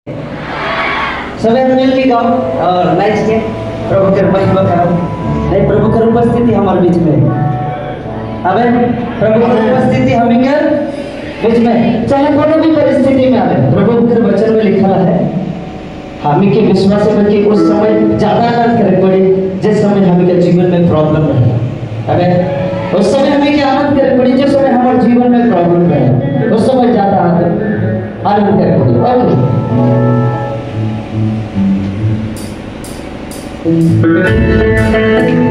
सभी मिल के गाओ और नाच के प्रभु के महिमा करो। नहीं, प्रभु की उपस्थिति हमारे बीच में। अबे प्रभु की उपस्थिति हम के बीच में, चाहे कोनो भी परिस्थिति में आवे, प्रभु के वचन में लिखा है हम के विश्वास में कि उस समय ज्यादा आनंद करे पड़े जिस समय हम के जीवन में प्रॉब्लम रहे। अबे उस समय हमें क्या आनंद करे पड़े जिस समय हमारे जीवन में प्रॉब्लम रहे, उस समय ज्यादा आनंद करे पड़े। ओके